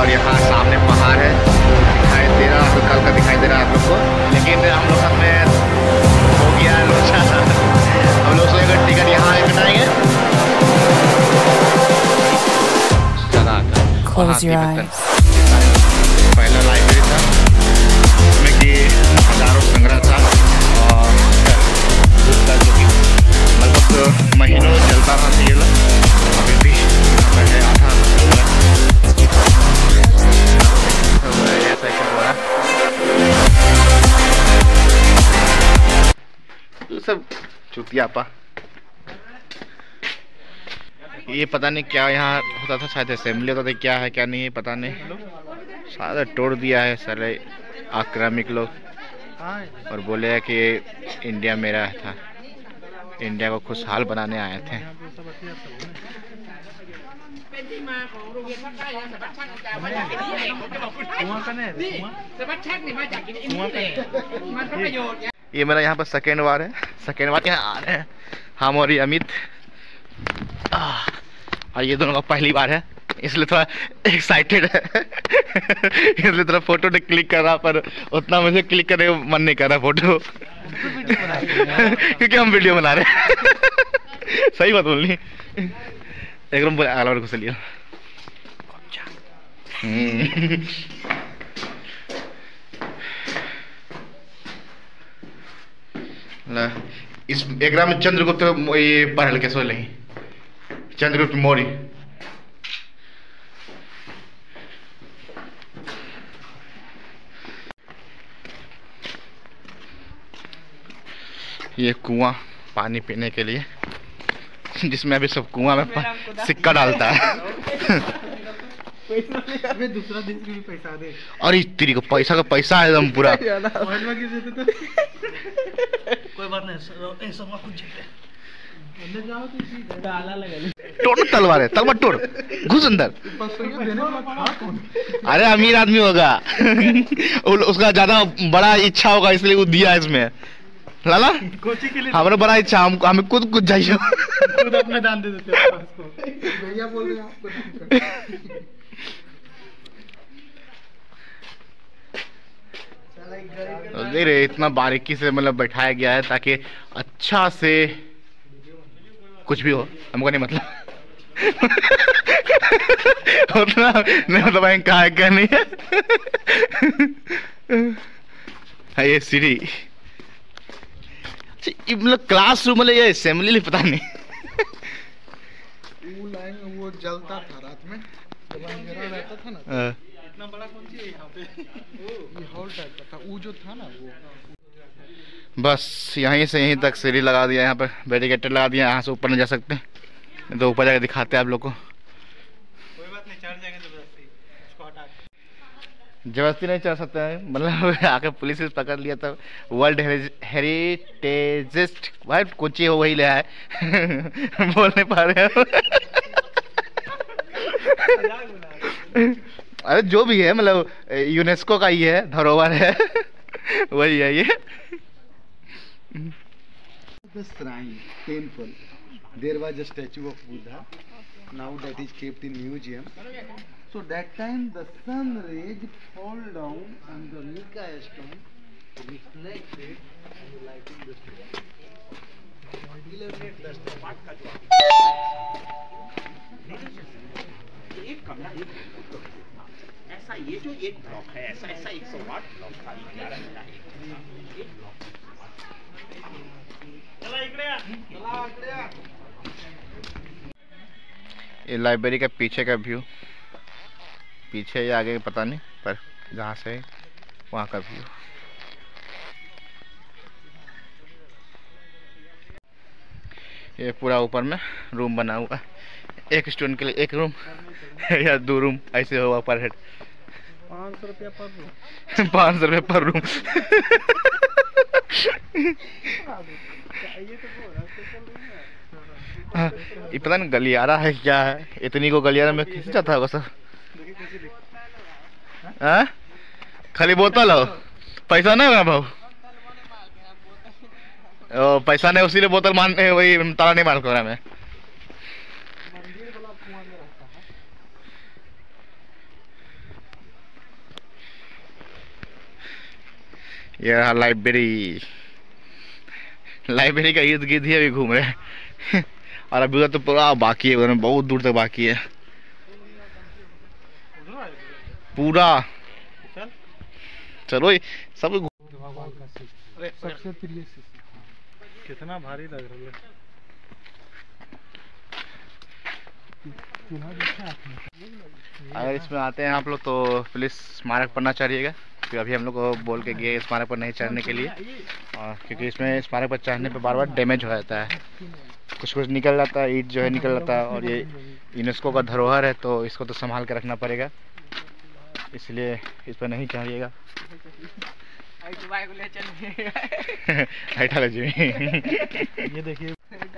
और यहाँ सामने पहाड़ है दिखाई दे रहा है, कल का दिखाई दे रहा है आप लोग को। लेकिन हम लोग साथ में हो गया है लोचा, हम लोग सोचेंगे टिकट यहाँ कटाएंगे। Close your eyes. पहला लाइब्रेरी था जिसमें कि हजारों संग्रह था और दूसरा जो कि लगभग महीनों चलता था ये लोग, अभी भी पहले आता ऐसा क्या हो रहा सब चुतिया पा। ये पता नहीं क्या यहाँ होता था, शायद असेंबली होता था, क्या है क्या नहीं है पता नहीं, सारा तोड़ दिया है सारे आक्रामक लोग और बोले है कि इंडिया मेरा था, इंडिया को खुशहाल बनाने आए थे। ये मेरा यहाँ पर सेकेंड बार है, सेकेंड बार यहाँ आ रहे हैं हम और ये अमित, और ये दोनों का पहली बार है इसलिए थोड़ा एक्साइटेड है इसलिए थोड़ा फोटो क्लिक कर रहा, पर उतना मुझे क्लिक करने का मन नहीं कर रहा फोटो क्योंकि हम वीडियो बना रहे हैं सही बात बोलनी, एकदम अगला घुस लिया। इस एक में चंद्रगुप्त ये पढ़ल के सो नहीं, चंद्रगुप्त मौर्य। ये कुआं पानी पीने के लिए जिसमें अभी सब कुआं में सिक्का डालता है दूसरा दिन भी पैसा दे। और इस तेरी को पैसा का पैसा है एकदम पूरा कोई बात नहीं, सब कुछ तोड़ तलवार है, तलवार तोड़, घुस अंदर। अरे अमीर आदमी होगा उसका ज्यादा बड़ा इच्छा होगा इसलिए वो दिया इसमें। लाला हमारा बड़ा इच्छा, हमें खुद कुछ चाहिए, खुद अपना दान दे देते हैं उसको। भैया बोल रहे हैं आपको देख रहे इतना बारीकी से मतलब बैठाया गया है ताकि अच्छा से कुछ भी हो, हमको नहीं मतलब उतना नहीं मतलब कहा है क्या नहीं है ये सीढ़ी मतलब क्लासरूम मतलब ये असेंबली पता नहीं वो जलता था रात में जब अंधेरा रहता था ना, इतना बड़ा कौन सी है यहाँ पे, ये हॉल टाइप का था वो जो था ना वो। बस यहीं से यहीं तक सीढ़ी लगा दिया, यहाँ पर बैरिकेटर लगा दिया, यहाँ से ऊपर नहीं जा सकते, तो ऊपर जाकर दिखाते हैं आप लोग को। कोई बात नहीं, चढ़ जाएंगे जबरदस्ती, उसको हटा के। जबरदस्ती नहीं चढ़ सकते हैं, मतलब आके पुलिस से पकड़ लिया था। वर्ल्ड हेरिटेजिस्ट भाई कुछ हो वही ले आए बोल नहीं पा रहे अरे जो भी है मतलब यूनेस्को का ही है, धरोहर है वही है ये। The shrine temple, there was a statue of Buddha. Now that is kept in museum. So that time the sun rays fall down on the mica stone, reflected and lighting the stone. Illuminate the stone. एक कमरा ऐसा, ये जो एक block है ऐसा 108 block खाली किया रहता है, एक ब्लॉक। ये लाइब्रेरी का पीछे का व्यू, पीछे या आगे पता नहीं, पर जहाँ से वहाँ का व्यू। ये पूरा ऊपर में रूम बना हुआ है, एक स्टूडेंट के लिए एक रूम या 2 रूम ऐसे होगा पर हेड। 500 रुपया पर रूम, 500 रुपये पर रूम ये पता नहीं गलियारा है क्या है, इतनी को गलियारा में खींच जाता होगा सब। हाँ खाली बोतल हो, पैसा नहीं होगा भाव, पैसा नहीं उसी बोतल मान वही ताला नहीं मार कर मैं। ये रहा लाइब्रेरी। लाइब्रेरी का इर्द गिर्द ही अभी घूम रहे हैं। और अभी उधर तो पूरा बाकी है, उधर बहुत दूर तक बाकी है पूरा। चलो सब सबसे प्रिय कितना भारी लग रहा है। अगर इसमें आते हैं आप लोग तो प्लीज स्मारक पर ना चढ़िएगा, क्योंकि अभी हम लोग को बोल के गए स्मारक पर नहीं चढ़ने के लिए, और क्योंकि इसमें स्मारक पर चढ़ने पर बार बार डैमेज हो जाता है, कुछ कुछ निकल जाता है, ईंट जो है निकल जाता है, और ये यूनेस्को का धरोहर है तो इसको तो संभाल के रखना पड़ेगा, इसलिए इस पर नहीं चढ़िएगा। ये देखिए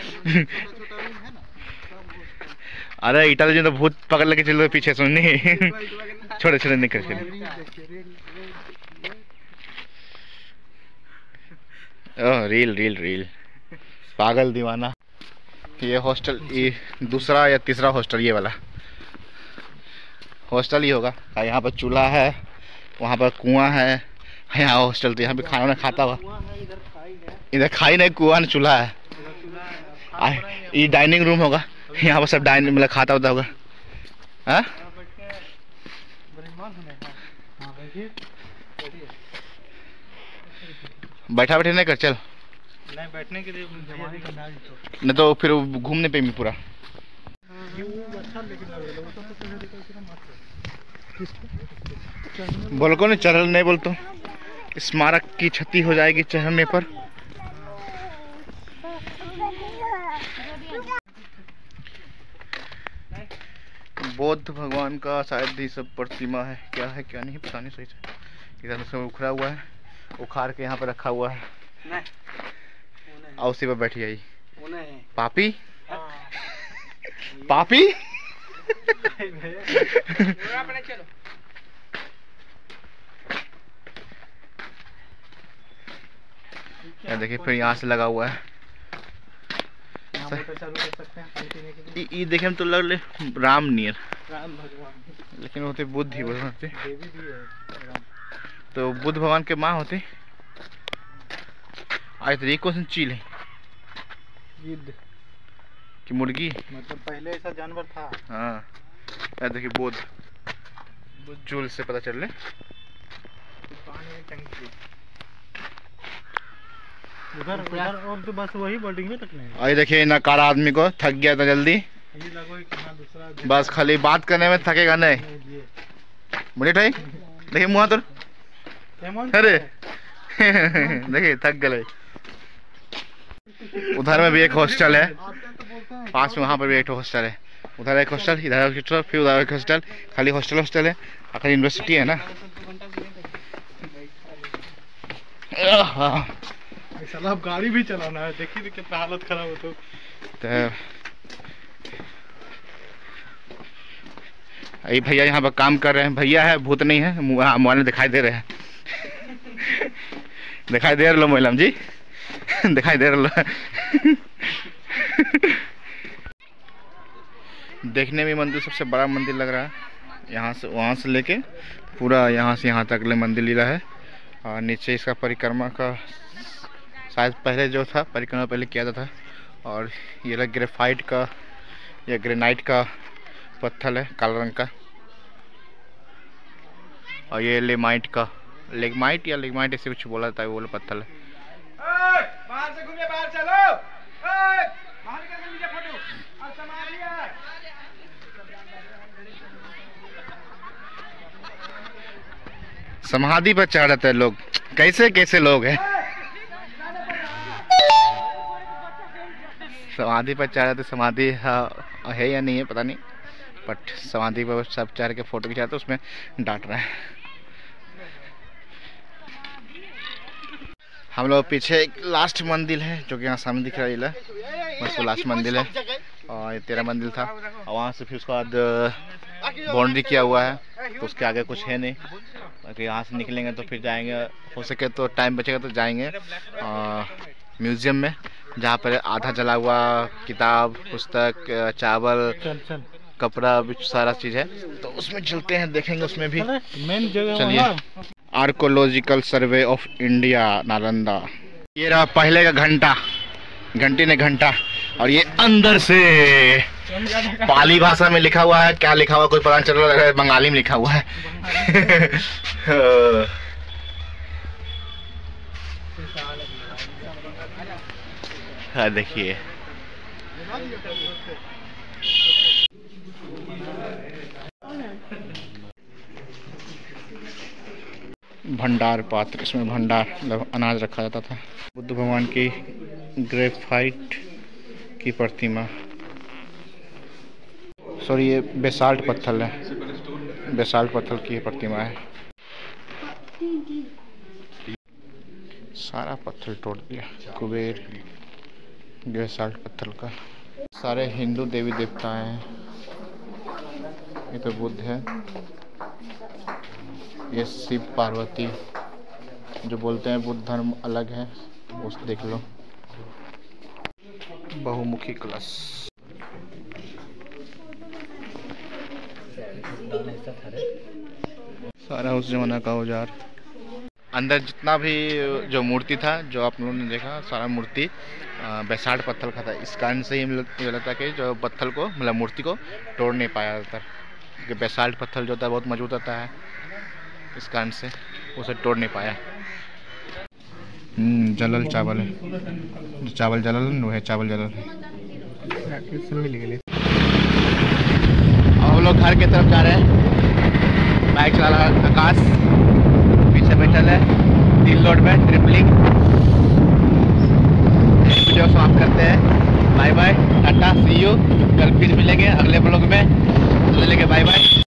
अरे इटाली जी तो भूत पकड़ लेके चलो पीछे सुननी। छोटे छोटे निकल चले। ओह रील रील रील पागल दीवाना। ये हॉस्टल, ये दूसरा या तीसरा हॉस्टल, ये वाला हॉस्टल ही होगा। यहाँ पर चूल्हा है, वहाँ पर कुआं है, यहाँ हॉस्टल तो यहाँ पे खाना खाता हुआ। इधर खाई नहीं, कुआं चूल्हा है। ये डाइनिंग रूम होगा, यहाँ पर सब डाइनिंग मतलब खाता होता होगा। हाँ बैठा बैठे नहीं कर, चल नहीं बैठने के लिए नहीं तो फिर घूमने पे भी पूरा। बोल को नहीं चढ़ल नहीं बोल तो स्मारक की क्षति हो जाएगी चढ़ने पर। बौद्ध भगवान का शायद ये सब प्रतिमा है, क्या है क्या नहीं पता नहीं सही से। इधर सब उखड़ा हुआ है, उखाड़ के यहाँ पे रखा हुआ है और उसी पर बैठी आई पापी पापी। देखिए फिर यहाँ से लगा हुआ है। ये देखे हम तो लग ले राम नियर, लेकिन होते बुद्ध ही होते, तो बुद्ध भगवान के माँ होते। आज तो कौन सी चील है कि मुर्गी, मतलब पहले ऐसा जानवर था। हाँ यार देखिए बुद्ध चूल से पता चल ले। उधर उधर और तो बस वही बोल्डिंग में तक नहीं। आई देखिए नकारा आदमी को थक गया था जल्दी, ये लगो दूसरा बस खाली बात करने में थकेगा नहीं। मुझे भाई देखिए मुँह तो, अरे देखिए थक गए। उधर में भी एक हॉस्टल है, पास में वहाँ पर भी एक हॉस्टल है। उधर एक हॉस्टल, इधर एक हॉस्टल, फिर उधर एक हॉस्टल, खाली हॉस्टल हॉस्टल है। आखिर यूनिवर्सिटी है ना। साला अब गाड़ी भी चलाना है, देखिए कितना हालत खराब हो तो ये भैया यहाँ पर काम कर रहे हैं। भैया है, भूत नहीं है, मोबाइल में दिखाई दे रहे हैं। दिखाई दे रहे लो मोइलम जी, दिखाई दे रहे लो। देखने में मंदिर सबसे बड़ा मंदिर लग रहा है। यहाँ से वहाँ से लेके पूरा यहाँ से यहाँ तक ले मंदिर लीला है। और नीचे इसका परिक्रमा का शायद पहले जो था परिक्रमा पहले किया जाता था। और ये लग ग्रेफाइट का या ग्रेनाइट का पत्थर है, काला रंग का। और ये लेमाइट का, लेगमाइट या लेगमाइट ऐसे कुछ बोला था, वो पत्थर है। बाहर से घूमिए, बाहर चलो। बाहर निकल लीजिए फोटो और संभाल लिया। समाधि पर चढ़ जाते हैं लोग, कैसे कैसे लोग हैं। समाधि पर चढ़ जाते, समाधि है या नहीं है पता नहीं, बट समाधि पर सब चढ़ के फोटो खिंचाते, उसमें डांट रहे हैं। हम लोग पीछे एक लास्ट मंदिर है जो कि यहाँ सामने दिख रहा है, बस वो लास्ट मंदिर है। और ये 13 मंदिर था, और वहाँ से फिर उसके बाद बाउंड्री किया हुआ है, तो उसके आगे कुछ है नहीं। अगर यहाँ से निकलेंगे तो फिर जाएंगे, हो सके तो टाइम बचेगा तो जाएंगे म्यूज़ियम में, जहाँ पर आधा जला हुआ किताब, पुस्तक, चावल, कपड़ा भी सारा चीज़ है, तो उसमें चलते हैं, देखेंगे उसमें भी। मेन जगह चलिए। Archaeological survey of India Nalanda. ये रहा पहले का घंटा, घंटी ने घंटा, और ये अंदर से पाली भाषा में लिखा हुआ है, क्या लिखा हुआ कोई पता नहीं चल रहा है, बंगाली में लिखा हुआ है। हाँ देखिए, भंडार पात्र, इसमें भंडार मतलब अनाज रखा जाता था। बुद्ध भगवान की ग्रेफाइट की प्रतिमा, सॉरी ये बेसाल्ट पत्थर है, बेसाल्ट पत्थर की प्रतिमा है। सारा पत्थर तोड़ दिया, कुबेर बेसाल्ट पत्थर का। सारे हिंदू देवी देवता हैं। ये तो बुद्ध है, ये शिव पार्वती, जो बोलते हैं बुद्ध धर्म अलग है, उस देख लो। बहुमुखी कलश, सारा उस जमाना का औजार। अंदर जितना भी जो मूर्ति था, जो आप लोगों ने देखा, सारा मूर्ति बेसाल्ट पत्थर का था। इस कारण से ही मुझे लगता है कि जो पत्थर को मतलब मूर्ति को तोड़ नहीं पाया जाता, क्योंकि बेसाल्ट पत्थर जो होता है बहुत मजबूत होता है, इस कारण से उसे तोड़ नहीं पाया। जलल चावल है, जो चावल जलल वो है, चावल जलल है। अब हम लोग घर की तरफ जा रहे हैं। बाइक चला रहा है आकाश, पीछे बैठल है 3 लोड में ट्रिपलिंग। वीडियो समाप्त करते हैं। Bye bye, tata, see you. कल फिर मिलेंगे अगले ब्लॉग में। Bye bye.